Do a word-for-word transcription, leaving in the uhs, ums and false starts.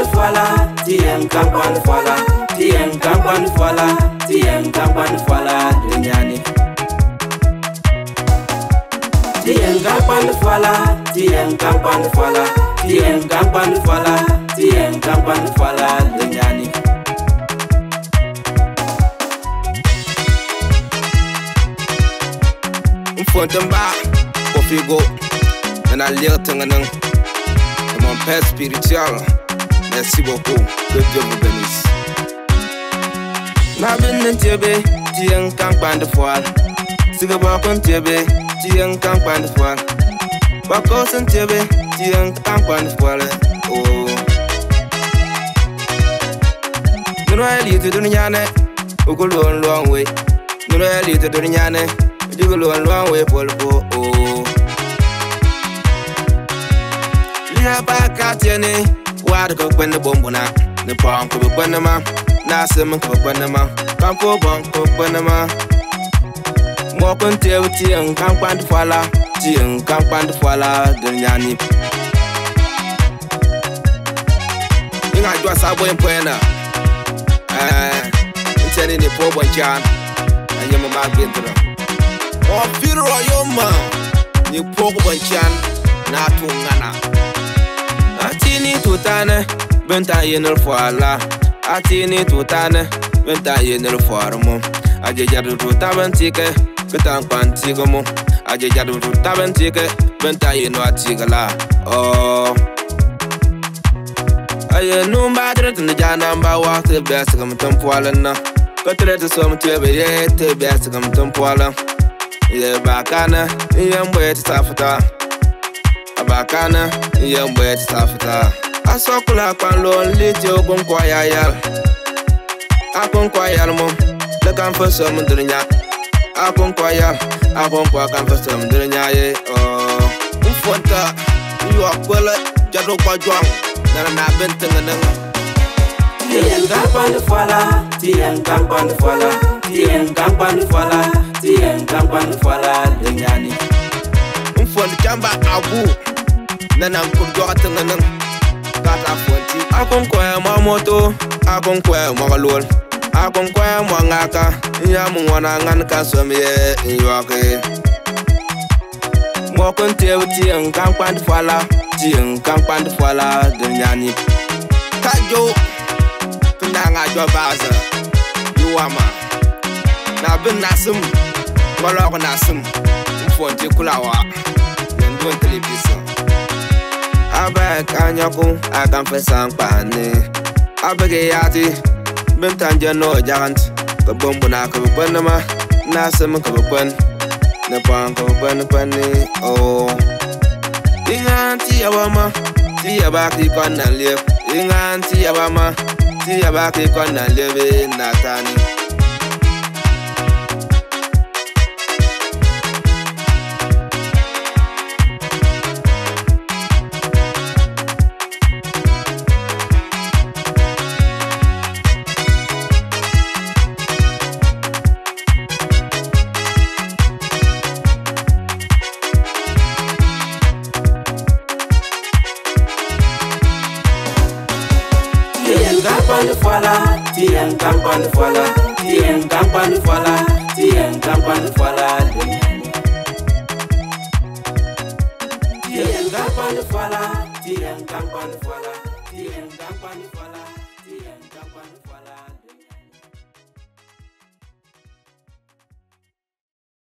fala, tien kampan fala, tien kampan fala, tien kampan fala, dunyani. Tien kampan fala, tien kampan fala, tien kampan fala, tien kampan fala, dunyani. Fontemba, Kofigo, and I live Tanganang. Mon père spirituel, merci beaucoup, que Dieu vous bénisse. Na bin tiebe, tien kampan de foile. Siga bakon tiebe, tien kampan de foile. Bakos tiebe, tien kampan de foile. Oh. Nous allons te donner un au long way. Nous allons te donner un you go long, long way for the oh. Lia back at Jenny, water cook when the bombona, the pump of a banama, Nassim of a banama, Campo Bonk of Banama. Walk on Tea and Campan Fala, Tea and Campan Fala, Dunyani. You got to a subway in Puena. Eh, it's any poor one, John, and you're my big. Oh, Peter, your man, you poke one chan, not to Nana. Atini to Tana, Benta Yenel for Allah. Atini to Tana, Benta Yenel for Mo. I just to Tabantike, Kutan Pantigamo. I just to Tabantike, Benta Yeno Tigala. Oh, I know matter than the Janamba walk the best of them Tempualana. Got to let us some to be yet, the best of them Tempuala. Yeah, Bacana, young boy to Tafata. A Bacana, young boy to Tafata. I saw Kulapan Lon, little Bonquayal. I Bonquayal mum, the comfort some during ya. I Bonquayal, I Bonquacan for some during ya. Oh, Ufonta, you are well, Jado Quadron, then I've been telling them. Tien kampan fala, tien kampan fala, tien kampan fala, tien kampan fala, dunyani. Umfon jamba abu, nanam kurjota nanam, kata fonti. Akon kwa mamoto, akon kwa magalol, akon kwa mangaka, yamu wana nganka somye yoke. Mokon tew tien kampan fala, tien kampan fala, dunyani. Kajo. Nanga Jobaza, you are ma. Na bin Nasum, Malok Nasum, Fonte Kulawa, and doing television. Abak Anyako, I can for some pane. Abagayati, Bentangano Giant, the Bombonaka of Panama, Nasum of Pen, the Punk of Penny, oh. Inganti Abama, see about the corner live, Inganti Abama. See about the corner living Natani. Kampan fala, tien kampan fala, tien kampan fala, tien kampan fala, dunyani. Tien kampan fala, tien kampan fala, tien kampan fala.